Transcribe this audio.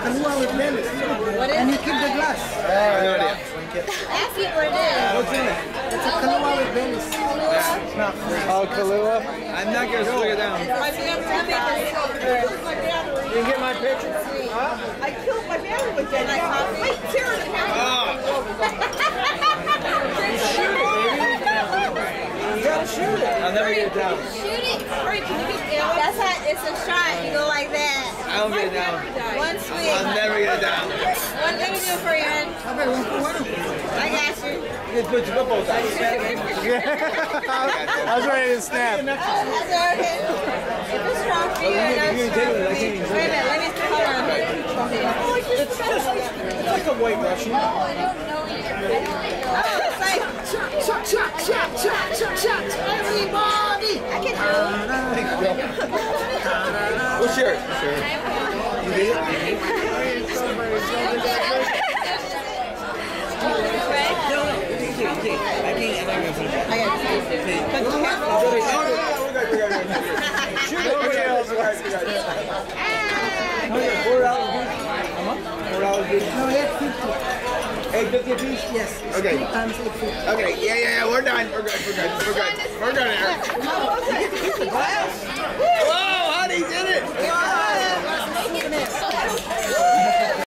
Kahlua with lemon. What is And you it? keep the glass. No idea. Ask me what it is. What's in it? It's a Kahlua with lemon. It's not free. Oh, Kahlua? I'm not going to slow it down. My family. You can get my picture? I killed my family with that. Wait, seriously. You gotta shoot it. I'll never get it down. Shoot it. Hurry, can you get down? That's how it's a shot. You go like that. I don't get it down. One swing. I'll never get it down. One thing to do for you, hon. I got you. You put your footballs out. I was ready to snap. That's okay. If it's strong for you, I know it's strong for you. Wait a minute, let me see. Hold on. It's like a white Russian. Oh, it's like Shot, shot, shot, shot, shot, shot. Everybody. I can do it. What's yours? You did it? I can't. I got you. But you have Shoot it. Nobody else. $4 good. No, 850. 850 a piece? Yes. It's Okay. 2 times 850. Okay, yeah, we're done. We're good. We're done, Eric.